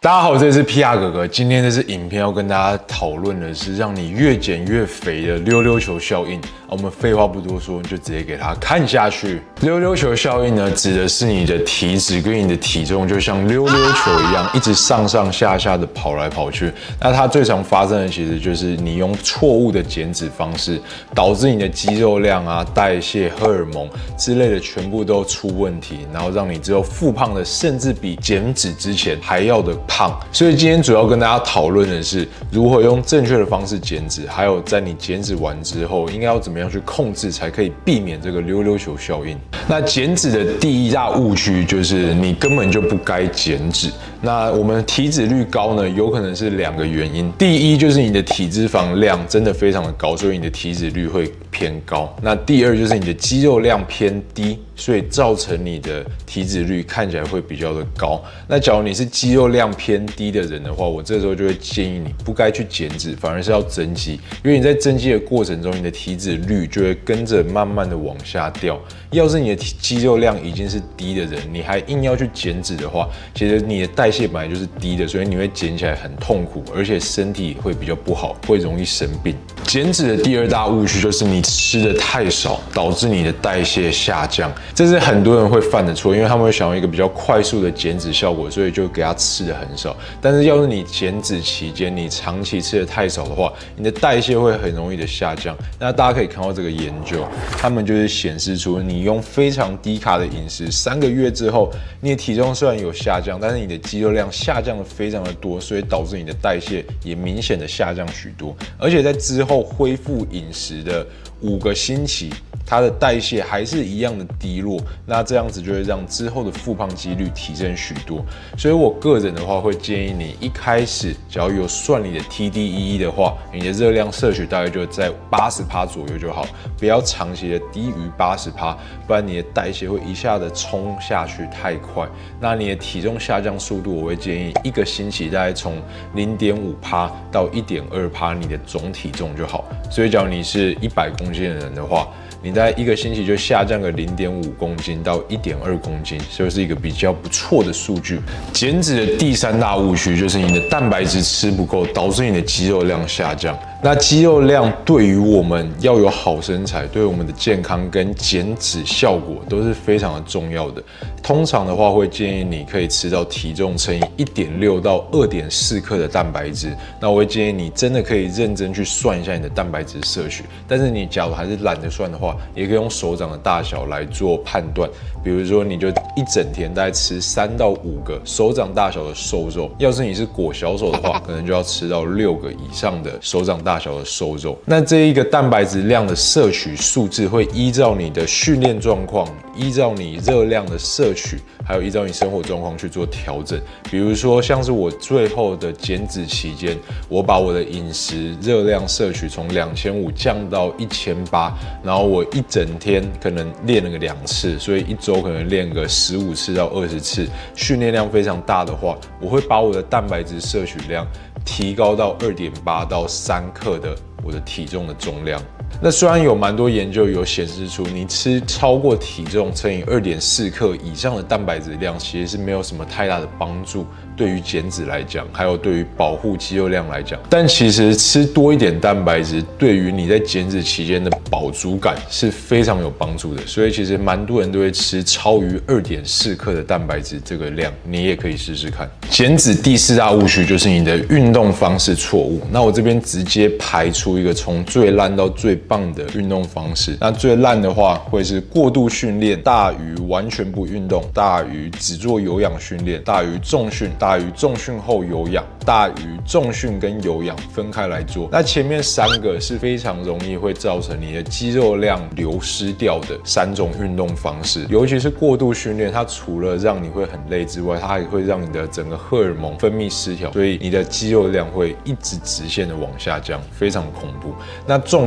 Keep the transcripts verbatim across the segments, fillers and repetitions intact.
大家好，这里是 P R 哥哥。今天这支影片要跟大家讨论的是让你越减越肥的溜溜球效应。我们废话不多说，就直接给它看下去。溜溜球效应呢，指的是你的体脂跟你的体重就像溜溜球一样，一直上上下下的跑来跑去。那它最常发生的其实就是你用错误的减脂方式，导致你的肌肉量啊、代谢、荷尔蒙之类的全部都出问题，然后让你之后复胖的，甚至比减脂之前还要的胖。所以今天主要跟大家讨论的是如何用正确的方式减脂，还有在你减脂完之后应该要怎么样去控制，才可以避免这个溜溜球效应。那减脂的第一大误区就是你根本就不该减脂。那我们体脂率高呢，有可能是两个原因。第一就是你的体脂肪量真的非常的高，所以你的体脂率会偏高。那第二就是你的肌肉量偏低，所以造成你的体脂率看起来会比较的高。那假如你是肌肉量偏低的人的话，我这时候就会建议你不该去减脂，反而是要增肌，因为你在增肌的过程中，你的体脂率就会跟着慢慢的往下掉。要是你的肌肉量已经是低的人，你还硬要去减脂的话，其实你的代谢本来就是低的，所以你会减起来很痛苦，而且身体会比较不好，会容易生病。减脂的第二大误区就是你吃的太少，导致你的代谢下降。这是很多人会犯的错，因为他们会想要一个比较快速的减脂效果，所以就给他吃的很少。但是要是你减脂期间你长期吃的太少的话，你的代谢会很容易的下降。那大家可以看到这个研究，他们就是显示出你用非常低卡的饮食，三个月之后，你的体重虽然有下降，但是你的肌肉量下降的非常的多，所以导致你的代谢也明显的下降许多。而且在之后恢复饮食的五个星期，它的代谢还是一样的低落，那这样子就会让之后的复胖几率提升许多。所以我个人的话会建议你一开始只要有算你的 T D E E 的话，你的热量摄取大概就在 百分之八十 左右就好，不要长期的低于 百分之八十， 不然你的代谢会一下子冲下去太快。那你的体重下降速度，我会建议一个星期大概从 零点五 到 一点二 你的总体重就好。所以假如你是一百公斤的人的话，你大概一个星期就下降个 零点五公斤到 一点二公斤，就是一个比较不错的数据。减脂的第三大误区就是你的蛋白质吃不够，导致你的肌肉量下降。那肌肉量对于我们要有好身材，对我们的健康跟减脂效果都是非常的重要的。通常的话会建议你可以吃到体重乘以 一点六到二点四克的蛋白质。那我会建议你真的可以认真去算一下你的蛋白质摄取，但是你假如还是懒得算的话，也可以用手掌的大小来做判断。比如说你就一整天大概吃三到五个手掌大小的瘦肉，要是你是裹小手的话，可能就要吃到六个以上的手掌大小的瘦肉。那这一个蛋白质量的摄取数字会依照你的训练状况，依照你热量的摄取，还有依照你生活状况去做调整。比如说像是我最后的减脂期间，我把我的饮食热量摄取从两千五降到一千八，然后我一整天可能练了个两次，所以一周可能练个十五次到二十次，训练量非常大的话，我会把我的蛋白质摄取量提高到 二点八到三克的我的体重的重量。那虽然有蛮多研究有显示出，你吃超过体重乘以 二点四克以上的蛋白质量，其实是没有什么太大的帮助，对于减脂来讲，还有对于保护肌肉量来讲。但其实吃多一点蛋白质，对于你在减脂期间的饱足感是非常有帮助的。所以其实蛮多人都会吃超于 二点四克的蛋白质这个量，你也可以试试看。减脂第四大误区就是你的运动方式错误。那我这边直接排出一个从最烂到最棒的运动方式。那最烂的话会是过度训练大于完全不运动，大于只做有氧训练，大于重训，大于重训后有氧，大于重训跟有氧分开来做。那前面三个是非常容易会造成你的肌肉量流失掉的三种运动方式。尤其是过度训练，它除了让你会很累之外，它还会让你的整个荷尔蒙分泌失调，所以你的肌肉量会一直直线的往下降，非常恐怖。那重训跟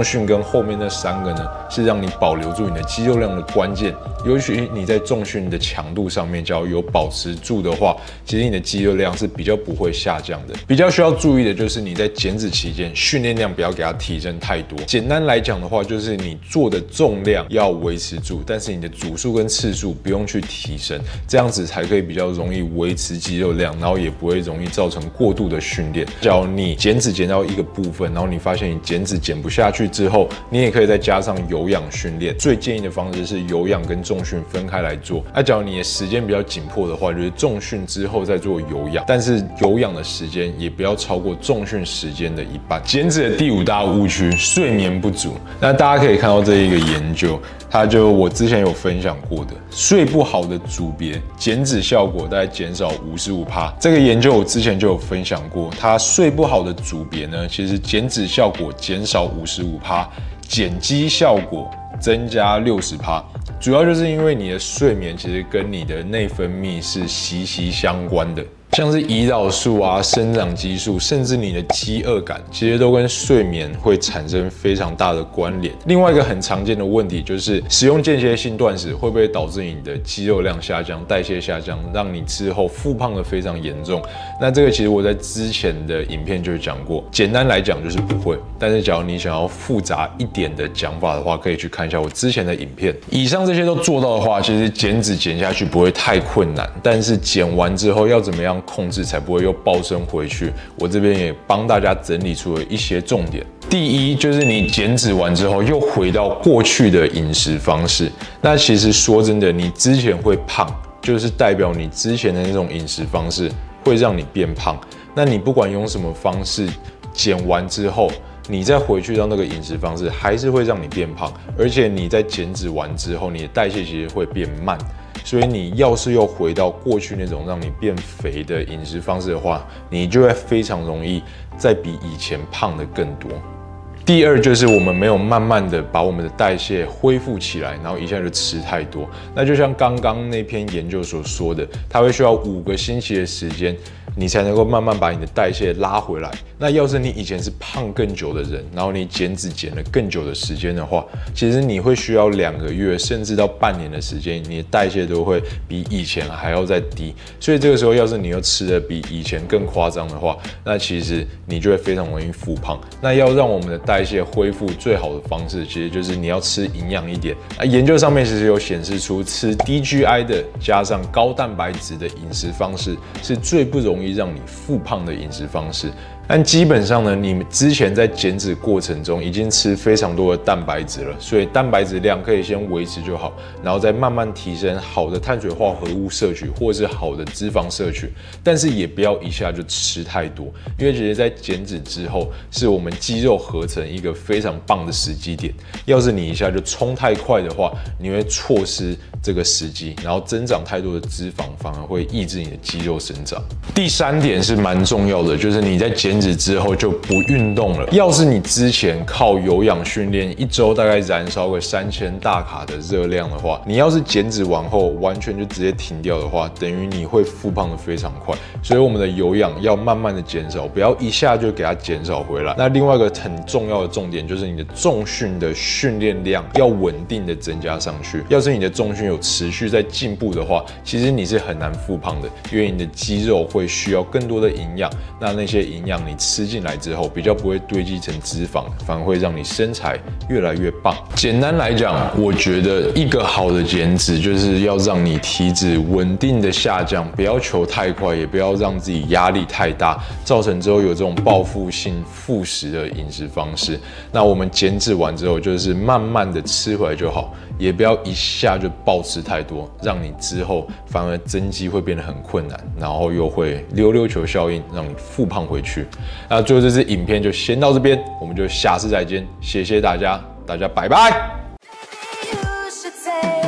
跟后面那三个呢，是让你保留住你的肌肉量的关键。尤其你在重训的强度上面，只要有保持住的话，其实你的肌肉量是比较不会下降的。比较需要注意的就是你在减脂期间，训练量不要给它提升太多。简单来讲的话，就是你做的重量要维持住，但是你的组数跟次数不用去提升，这样子才可以比较容易维持肌肉量，然后也不会容易造成过度的训练。假如你减脂减到一个部分，然后你发现你减脂减不下去之后，你也可以再加上有氧训练。最建议的方式是有氧跟重训分开来做。那、啊、假如你的时间比较紧迫的话，就是重训之后再做有氧，但是有氧的时间也不要超过重训时间的一半。减脂的第五大误区，睡眠不足。那大家可以看到这一个研究，它就我之前有分享过的，睡不好的组别减脂效果大概减少 百分之五十五。这个研究我之前就有分享过，它睡不好的组别呢，其实减脂效果减少 百分之五十五， 减肌效果增加 百分之六十。主要就是因为你的睡眠其实跟你的内分泌是息息相关的。像是胰岛素啊、生长激素，甚至你的饥饿感，其实都跟睡眠会产生非常大的关联。另外一个很常见的问题就是，使用间歇性断食会不会导致你的肌肉量下降、代谢下降，让你之后复胖的非常严重？那这个其实我在之前的影片就讲过，简单来讲就是不会。但是假如你想要复杂一点的讲法的话，可以去看一下我之前的影片。以上这些都做到的话，其实减脂减下去不会太困难，但是减完之后要怎么样控制才不会又暴升回去？我这边也帮大家整理出了一些重点。第一，就是你减脂完之后又回到过去的饮食方式。那其实说真的，你之前会胖，就是代表你之前的那种饮食方式会让你变胖。那你不管用什么方式减完之后，你再回去到那个饮食方式，还是会让你变胖。而且你在减脂完之后，你的代谢其实会变慢。所以你要是又回到过去那种让你变肥的饮食方式的话，你就会非常容易再比以前胖的更多。第二就是我们没有慢慢的把我们的代谢恢复起来，然后一下就吃太多。那就像刚刚那篇研究所说的，它会需要五个星期的时间，你才能够慢慢把你的代谢拉回来。那要是你以前是胖更久的人，然后你减脂减了更久的时间的话，其实你会需要两个月甚至到半年的时间，你的代谢都会比以前还要再低。所以这个时候，要是你又吃的比以前更夸张的话，那其实你就会非常容易复胖。那要让我们的代谢恢复最好的方式，其实就是你要吃营养一点。那研究上面其实有显示出，吃低 G I 的加上高蛋白质的饮食方式是最不容易让你复胖的饮食方式。但基本上呢，你之前在减脂过程中已经吃非常多的蛋白质了，所以蛋白质量可以先维持就好，然后再慢慢提升好的碳水化合物摄取或者是好的脂肪摄取，但是也不要一下就吃太多，因为其实在减脂之后是我们肌肉合成一个非常棒的时机点，要是你一下就冲太快的话，你会错失这个时机，然后增长太多的脂肪反而会抑制你的肌肉生长。第三点是蛮重要的，就是你在减脂之后就不运动了。要是你之前靠有氧训练，一周大概燃烧个三千大卡的热量的话，你要是减脂完后完全就直接停掉的话，等于你会复胖的非常快。所以我们的有氧要慢慢的减少，不要一下就给它减少回来。那另外一个很重要的重点就是你的重训的训练量要稳定的增加上去。要是你的重训有持续在进步的话，其实你是很难复胖的，因为你的肌肉会需要更多的营养，那那些营养你吃进来之后，比较不会堆积成脂肪，反而会让你身材越来越棒。简单来讲，我觉得一个好的减脂就是要让你体脂稳定的下降，不要求太快，也不要让自己压力太大，造成之后有这种报复性复食的饮食方式。那我们减脂完之后，就是慢慢的吃回来就好，也不要一下就暴吃太多，让你之后反而增肌会变得很困难，然后又会溜溜球效应，让你复胖回去。那最后这支影片就先到这边，我们就下次再见，谢谢大家，大家拜拜。